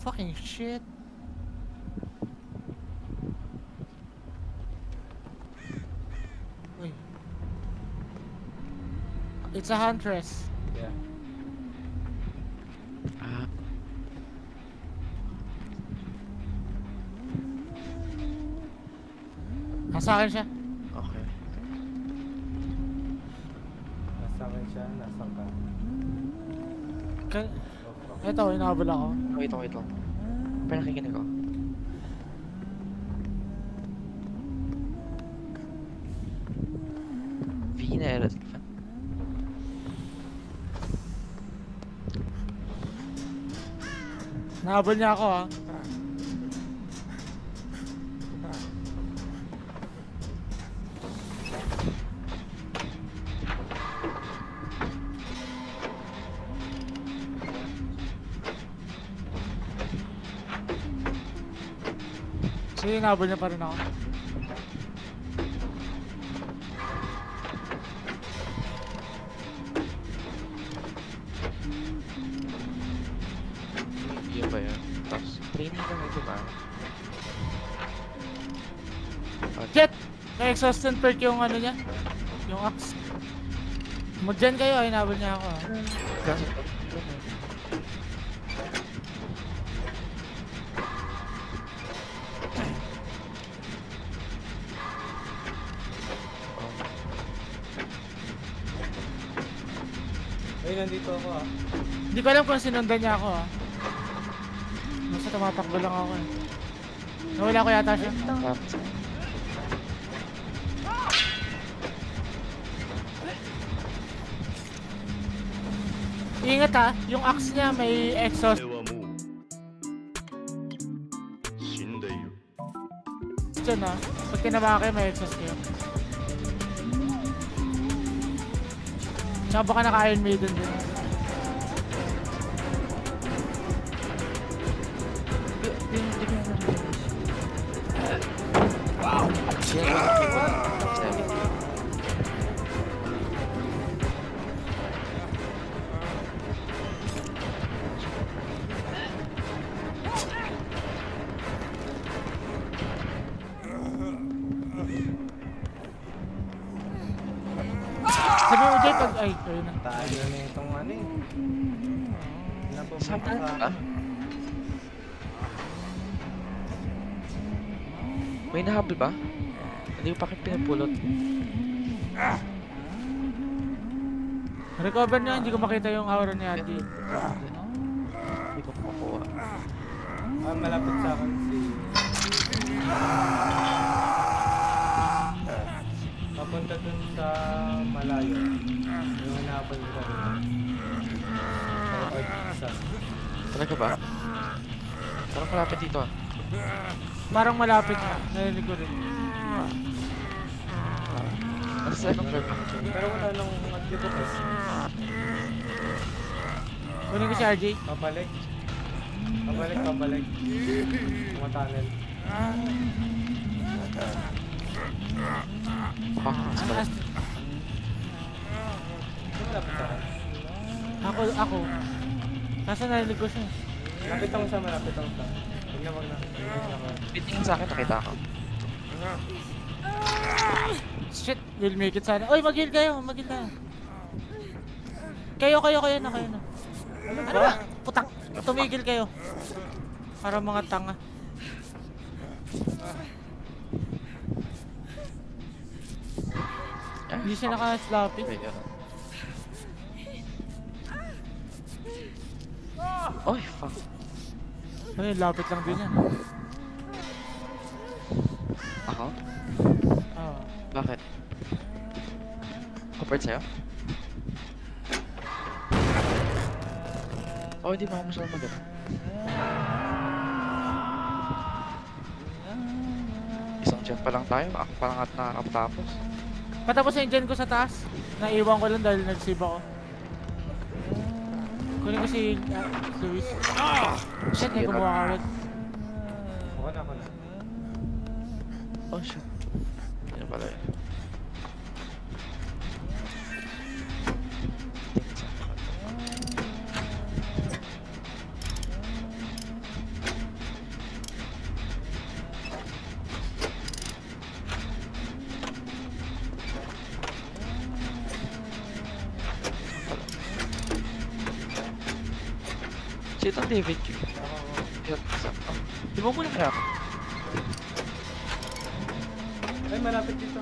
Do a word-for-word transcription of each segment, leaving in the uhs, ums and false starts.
Fucking shit. Uy. It's a huntress. Yeah. Ah. Nasa akin siya. Okay. Nasa akin siya, nasa ka. Ka- Ito, inahabol ako. Wait lang, wait lang. Pero nakikinig ako. Venus. Nahabol niya ako ha. Sige, nahabol niya pa rin ako. Hindi ba yun? Tapos, training lang ito ba? Shit! Na-exhaust and perk yung ano niya. Yung axe. Mag-dyan kayo, ay nahabol niya ako ha. Kaso, Ay, nandito ako ah. Hindi ko alam kung sinundan niya ako ha. Basta tumatakbo lang ako eh. Nawala ko yata siya. tapos, Ingat ha, yung axe niya may exhaust はもう死んでいる dyan ha. Pag tinamaan kayo may exhaust kayo. Tsaka baka naka-Iron Maiden din. Sabi mo Jay pag... Ay, ayun na. Tayo na itong ano eh. Saan ka ba? Napupunta. May nahabol ba? Hindi ko pa kayo pinapulot. Recover niya, hindi ko makita yung aura ni Adi. Hindi ko makukuha. Ah, malapit sa akin si... Papunta dun sa malayo. Yung hanapin ko rin. Or isa. Talaga ba? Parang malapit dito ah. Parang malapit na. Narinig ko rin. Nasa sa ibang verb. Pero wala nang activity. Kunin ko si R J. Pabalik. Pabalik, pabalik. Tumatunnel. Baka mas Ang malapit. as- Sino malapit sa akin? Ako, ako. Nasa narinig ko siya. Malapit ako sa malapit ako sa. Huwag na, huwag na. Huwag na ako. Pitingin sa akin, nakita ko. Shit, we'll make it sana. Uy, mag-heal kayo, mag-heal tayo. Kayo, kayo, kayo na, kayo na. Ano ba? Putang, tumigil kayo. Para mga tanga. Ah, Hindi siya naka-slappy. wait, ano? Oy, fuck. Ay, lapit lang din yan. Ako? Oo. Bakit? Compared sa'yo? Oh, hindi ba ako masarap mag Isang chef pa lang tayo, ako pa lang at nakakapatapos. Patapos yung gen ko sa taas. Naiwan ko lang dahil nag-save ako. Kunin ko si uh, Luis. Shit, may kumuha ka ulit. Ako na, ako na. Oh shit. Hindi na pala yun. Tingin sa akin. Dito ang David Q. Yan, isa. Oh, di mo muna kaya ako. Ay, malapit dito.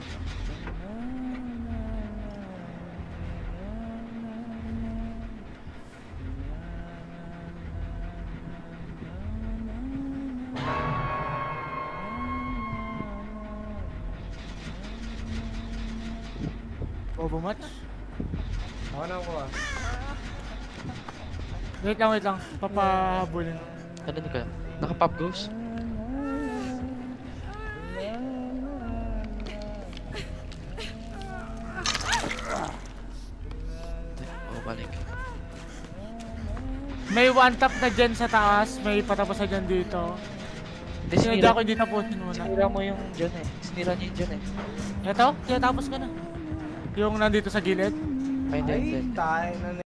Bobo match. Ako na ako ah. Wait lang, wait lang. Papahabulin. Ano ka? Naka-pop ghost? Oh, balik. May one tap na dyan sa taas, may patapos na dyan dito. Hindi, Sinadya sinira, ko hindi tapusin muna. sinira mo yung dyan eh. Sinira niya yung dyan eh. Ito, kaya tapos ka na. Yung nandito sa gilid. Ay, hindi, Ay, hindi. tayo na na.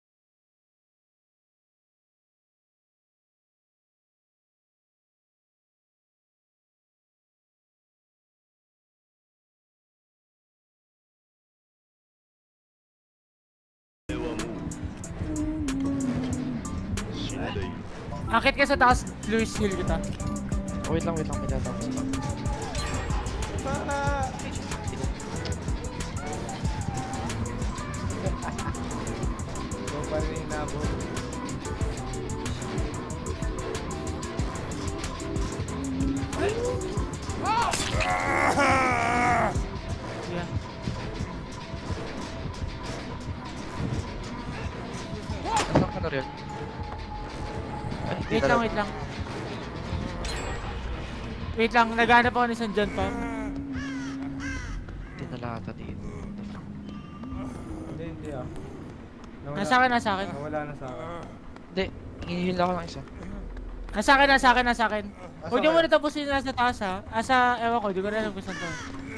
Akit ka sa taas, Luis, heal kita. Oh, wait lang, wait lang. May tatapos lang. Para! Ito pa rin inabot. Yeah. Nasaan ka na rin? Ay, hindi Wait lang, talaga. wait lang. Wait lang, naghanap ako ni San John pa. Hindi nalata dito. Hindi, hindi ah. Nawala- Nasa akin, nasa akin. Nawala na sa akin. Hindi, hinihil ako ng isa. Nasa akin, nasa akin, nasa akin. Asa Huwag niyo kayo? muna tapusin yung nasa taas ha. Asa, ewan ko, di ko rin alam kung saan to.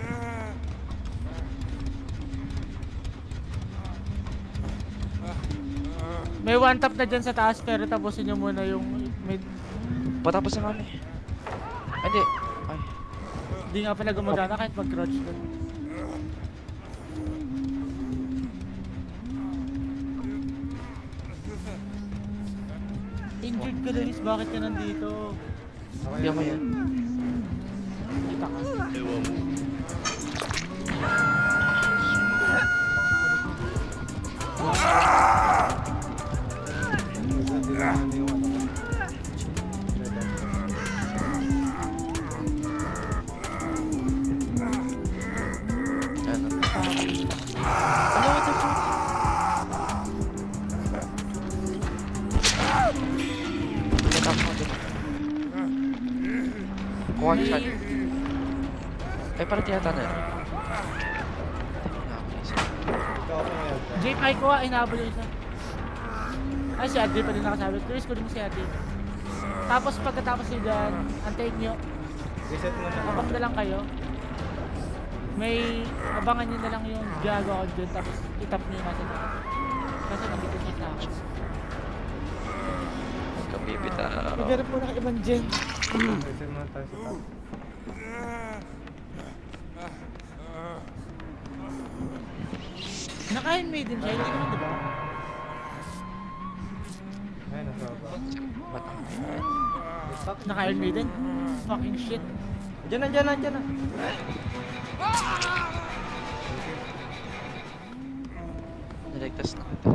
May one tap na dyan sa taas pero tapusin niyo muna yung mid. Patapos na kami. Ay, hindi. Ay, Hindi nga pala gumagana kahit mag-crouch doon. Injured ka Luis, bakit ka nandito? Ako hindi ako yan. Kita ka. Ano? Ano ito po? Patapos mo dito. One shot. Ay, parang tiyata na. Ikaw ako ngayon. J five ko ah, inaabol yung isa. Ay, si Adri pa din nakasabit. Luis, kunin mo si Adri. Tapos pagkatapos nyo dyan, antayin nyo. Reset mo na. Abang na lang kayo. May abangan nyo na lang yung gagawa ko dyan. Tapos itap nyo yung nasa taas. Kasi nandito siya sa akin. Kapipita. Magharap muna kay ibang gen. Reset mo na tayo sa top. Naka-Iron Maiden siya, hindi naman diba? Ay, nasa baba. Batang. Stop. Naka-Iron Maiden? Fucking shit. Diyan na, diyan na, diyan na. Niligtas na kita.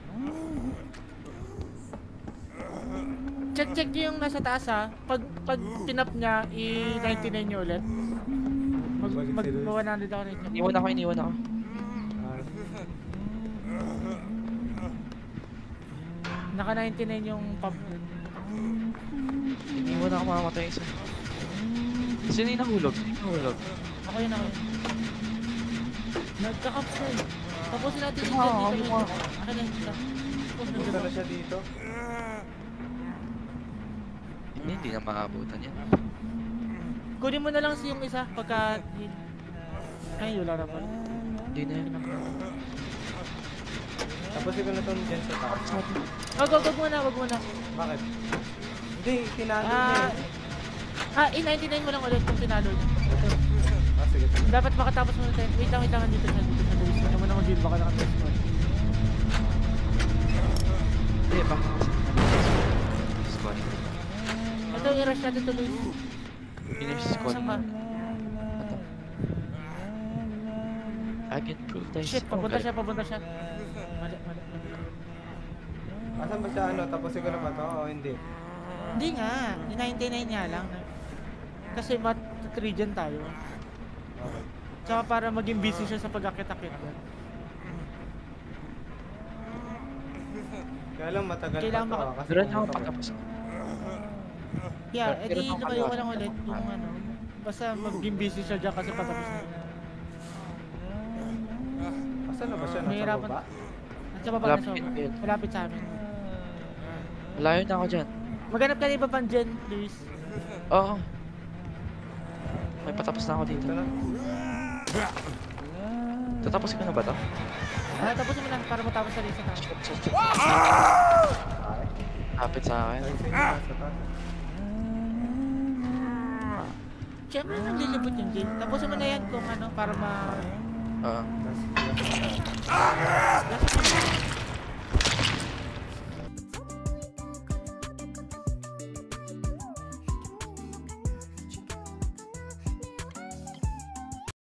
Check check nyo yung nasa taas ha. Pag, pag tinap niya, i-ninety-nine nyo ulit. Mag, mag, mag one hundred ako na check. Iniwan ako, iniwan ako. Ah, Naka ninety-nine yung pump dun. Iniwan ako, mamamatay isa. Sino yung nahulog? Sino yung nahulog? Ako yun, ako yun. Nagka-caps na eh. Tapusin natin yung Ah, dyan ako dito. mo. Akin na yung isa. Tapos Punta nandun na ako. siya dito. Hindi, hindi na maabutan yan. Kunin mo na lang si yung isa pagka... Ay, wala na pala. Hindi na yan. Tapos ikaw na itong dyan sa top. Wag, wag, wag muna, wag muna. Bakit? Hindi, tinalo niya Ah, eh. ah, i-ninety-nine mo lang ulit kung tinalo niya. Ah, sige, sige. Dapat makatapos mo na tayo. Wait lang, wait lang, dito siya, dito siya. Luis. Ano mo na mag-heal, baka naka-test mo. Hindi, baka kasi. Squad. Ito, i-rush natin tuloy. Finish squad. Saan ka? Ito. I can prove that. Shit, papunta siya, papunta siya. Mali, mali, mali. Asan ba siya ano? Tapusin ko na ba to o hindi? Hindi nga, ninety-nine nga lang. Kasi mat region tayo. Okay. Tsaka para maging busy siya sa pag-akit-akit. Kaya lang matagal Kailangan pa to maka- ah, kasi Diretso ako pumunta ko. patapos. Yeah, Pero edi nung lumayo ka ano, lang ulit kung ano. Basta maging busy siya dyan kasi patapos na. Asan na ba siya? Nasa Mahirapan. baba? At sa baba na Malapit siya. yun. Malapit sa amin. Malayo na ako dyan. Maghanap ka na iba pang dyan, Luis. Oo. May patapos na ako dito. Ito na. Tatapusin ko na ba to? Ah, tapos mo lang para matapos sa lisa tayo. Shit, shit, shit. Ay. Kapit sa akin. Ay, sige, nasa taas. Siyempre nang lilibot yung Jane. Tapos mo na yan kung ano, para ma... Oo. Nas- nas- Kasi